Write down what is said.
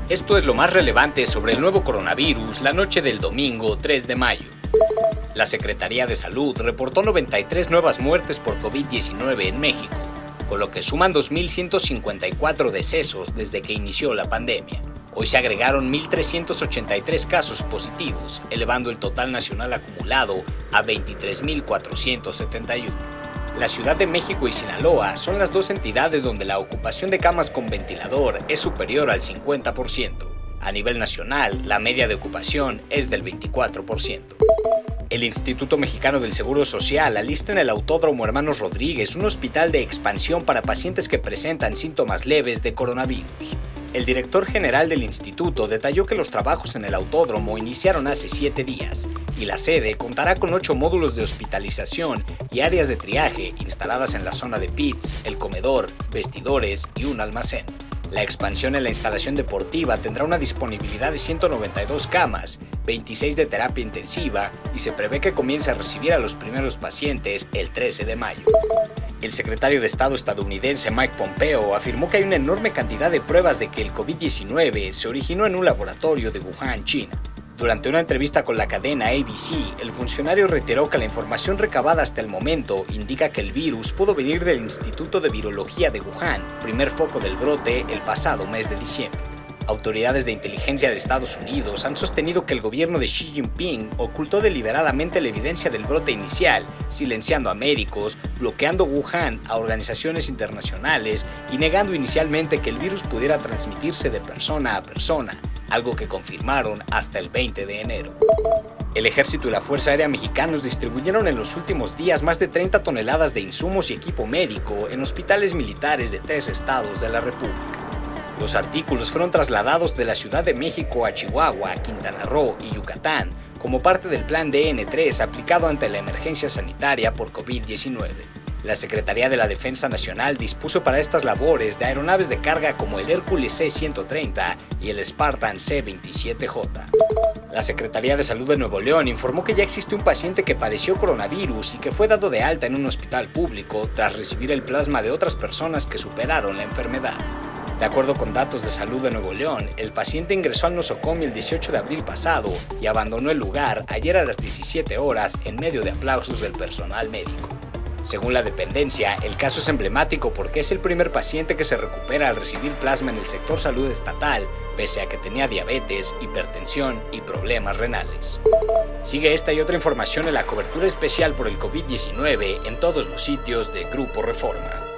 Esto es lo más relevante sobre el nuevo coronavirus la noche del domingo 3 de mayo. La Secretaría de Salud reportó 93 nuevas muertes por COVID-19 en México, con lo que suman 2.154 decesos desde que inició la pandemia. Hoy se agregaron 1.383 casos positivos, elevando el total nacional acumulado a 23.471. La Ciudad de México y Sinaloa son las dos entidades donde la ocupación de camas con ventilador es superior al 50%. A nivel nacional, la media de ocupación es del 24%. El Instituto Mexicano del Seguro Social alista en el Autódromo Hermanos Rodríguez un hospital de expansión para pacientes que presentan síntomas leves de coronavirus. El director general del instituto detalló que los trabajos en el autódromo iniciaron hace 7 días y la sede contará con 8 módulos de hospitalización y áreas de triaje instaladas en la zona de pits, el comedor, vestidores y un almacén. La expansión en la instalación deportiva tendrá una disponibilidad de 192 camas, 26 de terapia intensiva y se prevé que comience a recibir a los primeros pacientes el 13 de mayo. El secretario de Estado estadounidense Mike Pompeo afirmó que hay una enorme cantidad de pruebas de que el COVID-19 se originó en un laboratorio de Wuhan, China. Durante una entrevista con la cadena ABC, el funcionario reiteró que la información recabada hasta el momento indica que el virus pudo venir del Instituto de Virología de Wuhan, primer foco del brote el pasado mes de diciembre. Autoridades de inteligencia de Estados Unidos han sostenido que el gobierno de Xi Jinping ocultó deliberadamente la evidencia del brote inicial, silenciando a médicos, bloqueando Wuhan a organizaciones internacionales y negando inicialmente que el virus pudiera transmitirse de persona a persona, algo que confirmaron hasta el 20 de enero. El Ejército y la Fuerza Aérea Mexicanos distribuyeron en los últimos días más de 30 toneladas de insumos y equipo médico en hospitales militares de 3 estados de la República. Los artículos fueron trasladados de la Ciudad de México a Chihuahua, Quintana Roo y Yucatán como parte del Plan DN3 aplicado ante la emergencia sanitaria por COVID-19. La Secretaría de la Defensa Nacional dispuso para estas labores de aeronaves de carga como el Hércules C-130 y el Spartan C-27J. La Secretaría de Salud de Nuevo León informó que ya existe un paciente que padeció coronavirus y que fue dado de alta en un hospital público tras recibir el plasma de otras personas que superaron la enfermedad. De acuerdo con datos de Salud de Nuevo León, el paciente ingresó al nosocomio el 18 de abril pasado y abandonó el lugar ayer a las 17 horas en medio de aplausos del personal médico. Según la dependencia, el caso es emblemático porque es el primer paciente que se recupera al recibir plasma en el sector salud estatal, pese a que tenía diabetes, hipertensión y problemas renales. Sigue esta y otra información en la cobertura especial por el COVID-19 en todos los sitios de Grupo Reforma.